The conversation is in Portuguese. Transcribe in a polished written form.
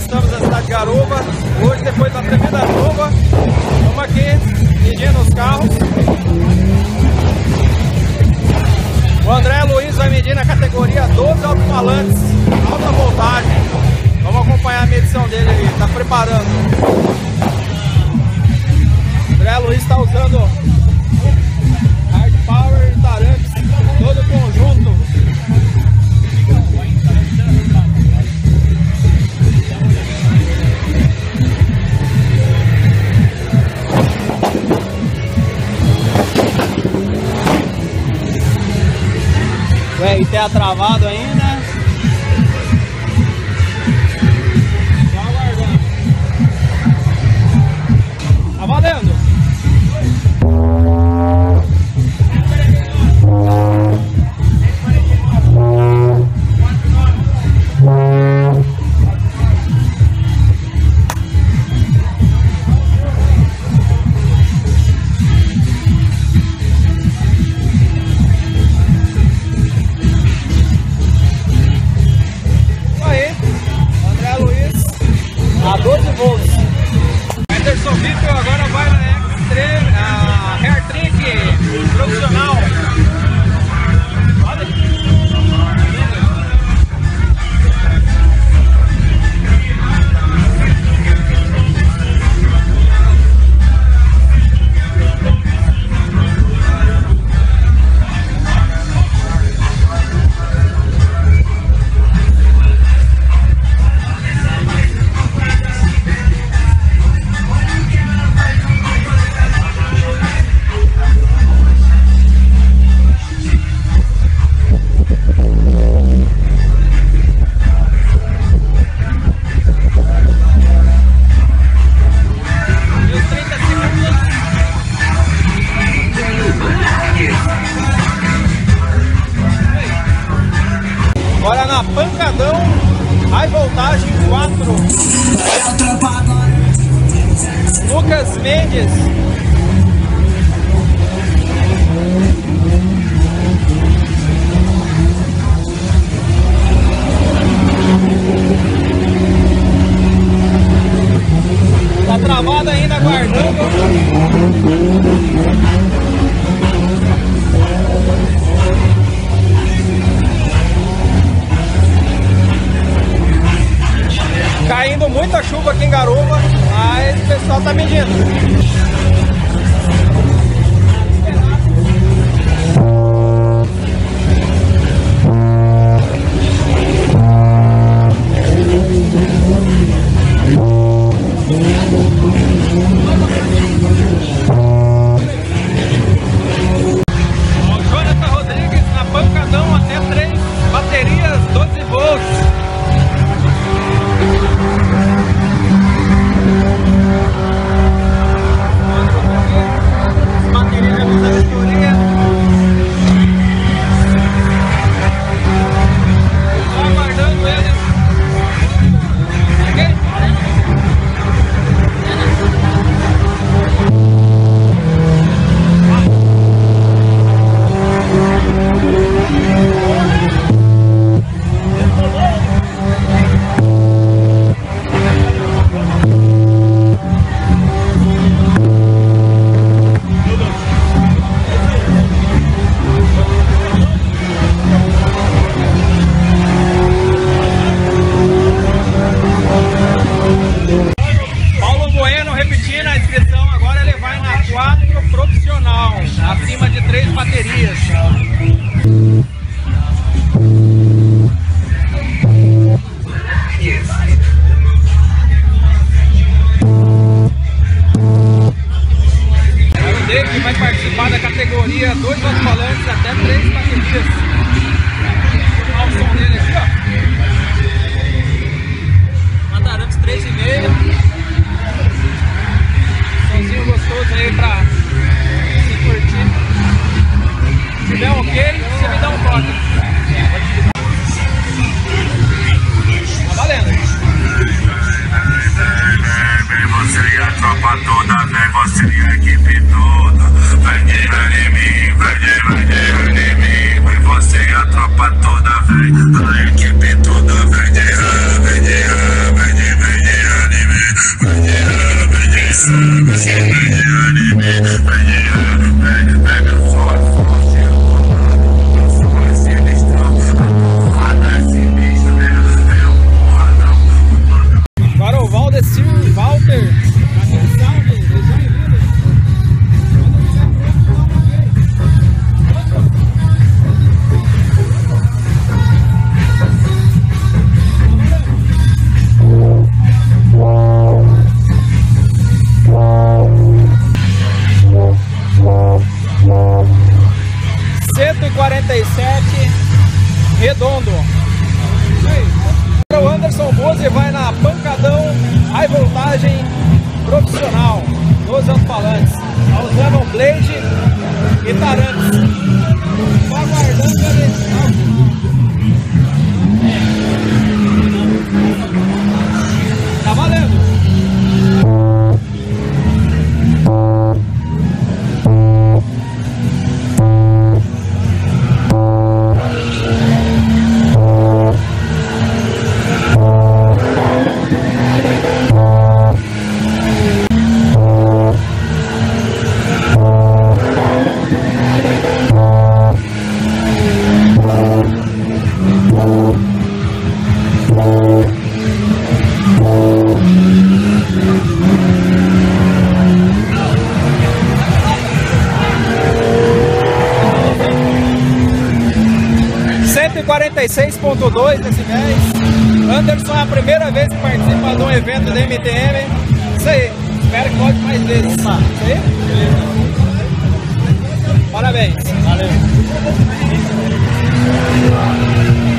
estamos na cidade de Garuva. Hoje, depois da tremenda chuva, estamos aqui medindo os carros. O André Luiz vai medir na categoria 12 alto-falantes, alta voltagem. Vamos acompanhar a medição dele aí, está preparando. O André Luiz está usando Hard Power e Taranx, todo o conjunto. O RT travado ainda. Só aguardando. Tá valendo. A 12 volts. Anderson Vitor agora vai na Hair Trick profissional. Agora na pancadão, high voltagem 4. Lucas Mendes. Tá travado ainda, aguardando. Caindo muita chuva aqui em Garuva, mas o pessoal tá medindo. O Jonathan Rodrigues na pancadão até 3 baterias 12 volts. Acima de 3 baterias. O Dave vai participar da categoria 2 alto-falantes até 3 baterias. Olha o som dele aqui, ó. Uma Taranx 3,5. Somzinho gostoso aí pra curtir. Se der ok, você me dá um toque. Tá valendo. Vem você e a tropa toda, vem você e a equipe toda. Vem em mim, vem Agora o Valdecir Walter, aquele salve, ele já é vindo. Redondo. O Anderson Bose vai na pancadão, high voltagem profissional, 12 alto-falantes. Aos Lemon Blade e Tarantes. Só aguardando ele. Tá valendo. $146.2 decibéis. Anderson é a primeira vez que participa de um evento da MTM. Isso aí, espero que volte mais vezes. Isso aí? Parabéns. Valeu.